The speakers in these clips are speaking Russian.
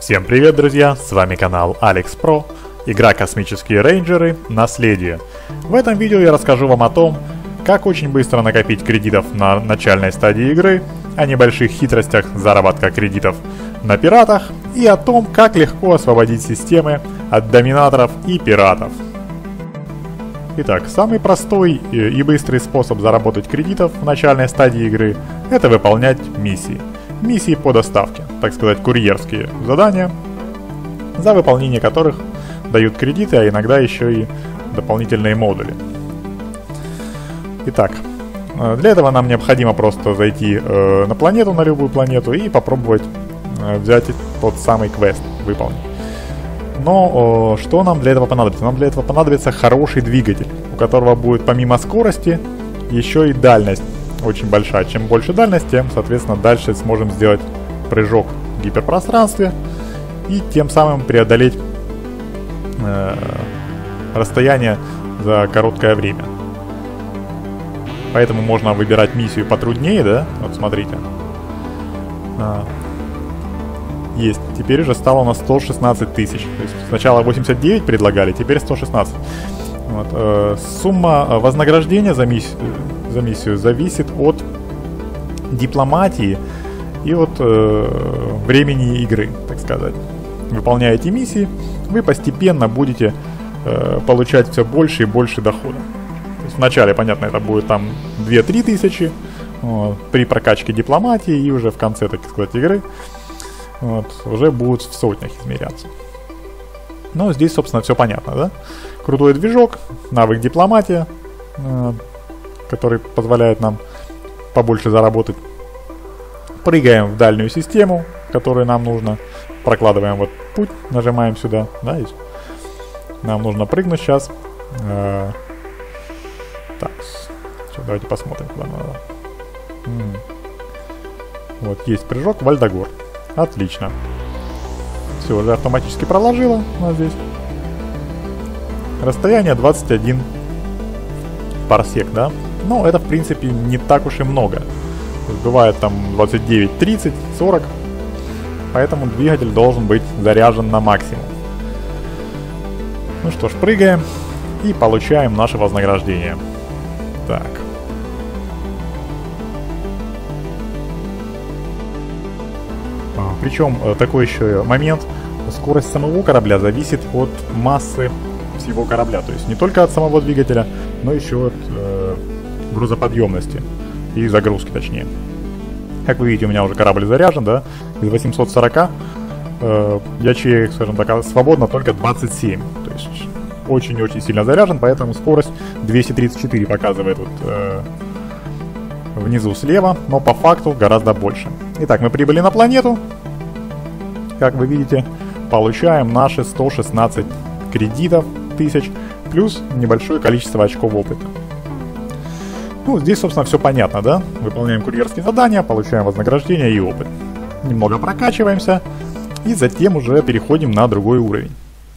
Всем привет, друзья! С вами канал Алекс Про, игра Космические рейнджеры Наследие. В этом видео я расскажу вам о том, как очень быстро накопить кредитов на начальной стадии игры, о небольших хитростях заработка кредитов на пиратах и о том, как легко освободить системы от доминаторов и пиратов. Итак, самый простой и быстрый способ заработать кредитов в начальной стадии игры – это выполнять миссии. Миссии по доставке, так сказать, курьерские задания, за выполнение которых дают кредиты, а иногда еще и дополнительные модули. Итак, для этого нам необходимо просто зайти на планету, на любую планету, и попробовать взять тот самый квест, выполнить. Но что нам для этого понадобится? Нам для этого понадобится хороший двигатель, у которого будет помимо скорости еще и дальность очень большая. Чем больше дальность, тем, соответственно, дальше сможем сделать прыжок в гиперпространстве и тем самым преодолеть расстояние за короткое время. Поэтому можно выбирать миссию потруднее, да? Вот смотрите. Есть. Теперь уже стало у нас 116 тысяч. То есть сначала 89 предлагали, теперь 116. Вот. Сумма вознаграждения за миссию зависит от дипломатии и от времени игры, так сказать. Выполняя эти миссии, вы постепенно будете получать все больше и больше дохода. То есть вначале, понятно, это будет там 2-3 тысячи при прокачке дипломатии, и уже в конце, так сказать, игры уже будут в сотнях измеряться. Но здесь, собственно, все понятно, да? Крутой движок, навык дипломатия, который позволяет нам побольше заработать. Прыгаем в дальнюю систему, которую нам нужно. Прокладываем вот путь, нажимаем сюда, да, и нам нужно прыгнуть сейчас. Так, давайте посмотрим, куда надо. Вот, есть прыжок в Альдагор. Отлично. Все, уже автоматически проложила у нас здесь. Расстояние 21 парсек, да? Но это, в принципе, не так уж и много. Бывает там 29, 30, 40. Поэтому двигатель должен быть заряжен на максимум. Ну что ж, прыгаем и получаем наше вознаграждение. Так. Причем такой еще момент. Скорость самого корабля зависит от массы всего корабля. То есть не только от самого двигателя, но еще от грузоподъемности и загрузки, точнее. Как вы видите, у меня уже корабль заряжен, да? Из 840 ячеек, скажем так, свободно только 27. То есть очень-очень сильно заряжен, поэтому скорость 234 показывает вот, внизу слева, но по факту гораздо больше. Итак, мы прибыли на планету. Как вы видите, получаем наши 116 кредитов тысяч, плюс небольшое количество очков опыта. Ну, здесь, собственно, все понятно, да? Выполняем курьерские задания, получаем вознаграждение и опыт. Немного прокачиваемся, и затем уже переходим на другой уровень.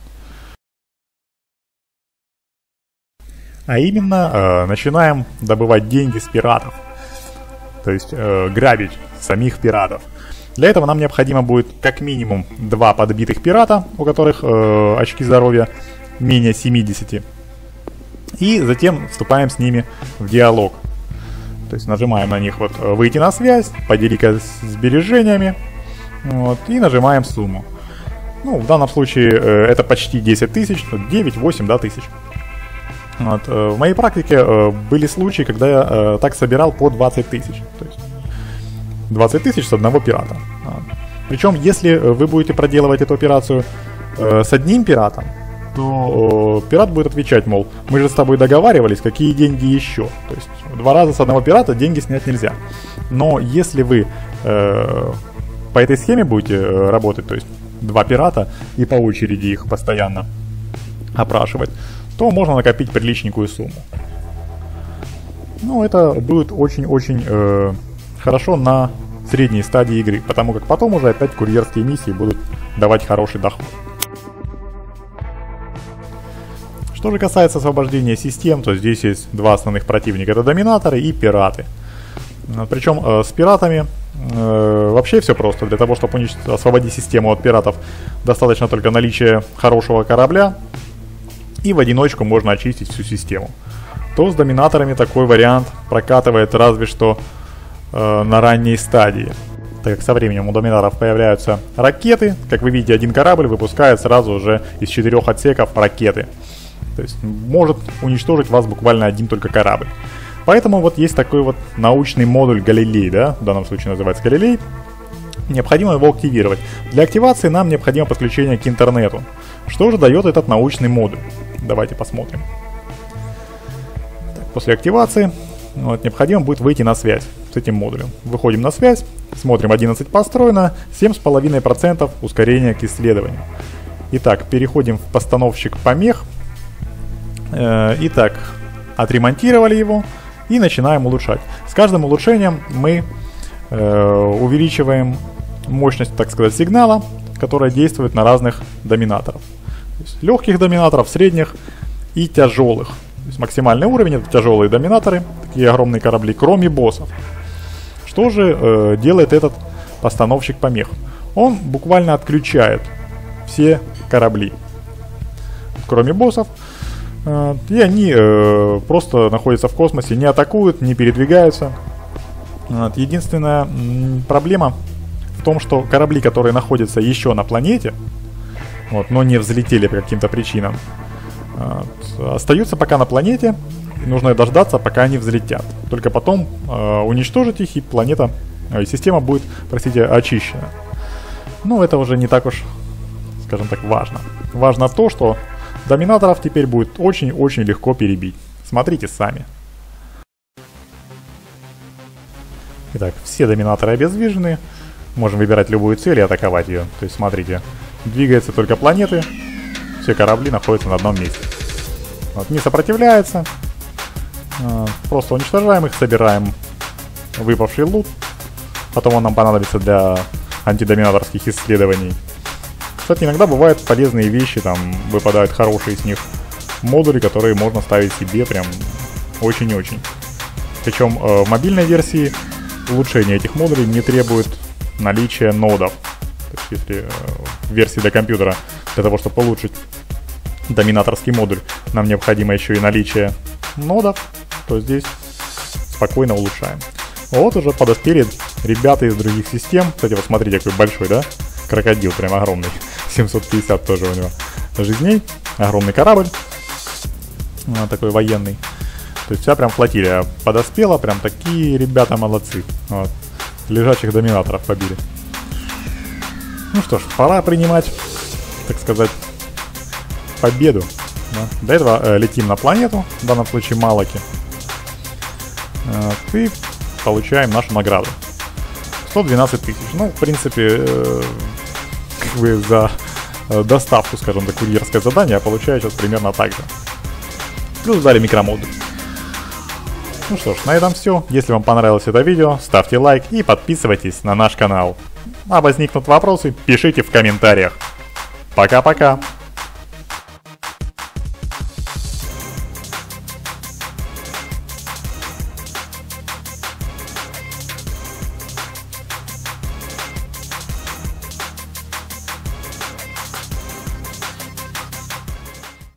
А именно, начинаем добывать деньги с пиратов. То есть, грабить самих пиратов. Для этого нам необходимо будет как минимум 2 подбитых пирата, у которых очки здоровья менее 70. И затем вступаем с ними в диалог. То есть нажимаем на них вот «Выйти на связь», «Поделись сбережениями», вот, и нажимаем сумму. Ну, в данном случае это почти 10 тысяч, 9-8 да, тысяч. Вот, в моей практике были случаи, когда я так собирал по 20 тысяч. То есть 20 тысяч с одного пирата. Причем, если вы будете проделывать эту операцию с одним пиратом, то пират будет отвечать, мол, мы же с тобой договаривались, какие деньги еще. То есть 2 раза с одного пирата деньги снять нельзя. Но если вы по этой схеме будете работать, то есть 2 пирата и по очереди их постоянно опрашивать, то можно накопить приличненькую сумму. Ну, это будет очень-очень хорошо на средней стадии игры, потому как потом уже опять курьерские миссии будут давать хороший доход. Что же касается освобождения систем, то здесь есть 2 основных противника, это доминаторы и пираты. Причем с пиратами вообще все просто. Для того, чтобы освободить систему от пиратов, достаточно только наличия хорошего корабля, и в одиночку можно очистить всю систему. То с доминаторами такой вариант прокатывает разве что на ранней стадии. Так как со временем у доминаторов появляются ракеты, как вы видите, один корабль выпускает сразу уже из 4 отсеков ракеты. То есть может уничтожить вас буквально один только корабль. Поэтому вот есть такой вот научный модуль Галилей, да, в данном случае называется Галилей. Необходимо его активировать. Для активации нам необходимо подключение к интернету. Что же дает этот научный модуль? Давайте посмотрим. Так, после активации необходимо будет выйти на связь с этим модулем. Выходим на связь, смотрим 11 построено, 7,5% ускорения к исследованию. Итак, переходим в постановщик помех. Итак, отремонтировали его и начинаем улучшать. С каждым улучшением мы увеличиваем мощность, так сказать, сигнала, которая действует на разных доминаторов. То есть легких доминаторов, средних и тяжелых. То есть максимальный уровень — это тяжелые доминаторы, такие огромные корабли, кроме боссов. Что же делает этот постановщик помех? Он буквально отключает все корабли, кроме боссов. И они просто находятся в космосе, не атакуют, не передвигаются. Единственная проблема в том, что корабли, которые находятся еще на планете, но не взлетели по каким-то причинам, остаются пока на планете. Нужно дождаться, пока они взлетят. Только потом уничтожить их, и планета, система будет, простите, очищена. Но это уже не так уж, скажем так, важно. Важно то, что доминаторов теперь будет очень-очень легко перебить. Смотрите сами. Итак, все доминаторы обездвижены. Можем выбирать любую цель и атаковать ее. То есть, смотрите, двигаются только планеты. Все корабли находятся на одном месте. Не сопротивляется. Просто уничтожаем их, собираем выпавший лут. Потом он нам понадобится для антидоминаторских исследований. Кстати, иногда бывают полезные вещи, там выпадают хорошие из них модули, которые можно ставить себе прям очень-очень. Причем в мобильной версии улучшение этих модулей не требует наличия нодов. То есть, если в версии для компьютера для того, чтобы улучшить доминаторский модуль, нам необходимо еще и наличие нодов, то здесь спокойно улучшаем. Вот уже подоспели ребята из других систем. Кстати, вот смотрите, какой большой, да? Крокодил прям огромный. 750 тоже у него жизней. Огромный корабль. Такой военный. То есть вся прям флотилия подоспела. Прям такие ребята молодцы. Вот. Лежачих доминаторов побили. Ну что ж, пора принимать, так сказать, победу. Да. До этого летим на планету, в данном случае Малаки. И получаем нашу награду. 112 тысяч. Ну, в принципе, как бы за доставку, скажем так, курьерское задание я получаю сейчас примерно так же. Плюс дали микромодуль. Ну что ж, на этом все. Если вам понравилось это видео, ставьте лайк и подписывайтесь на наш канал. А возникнут вопросы, пишите в комментариях. Пока-пока.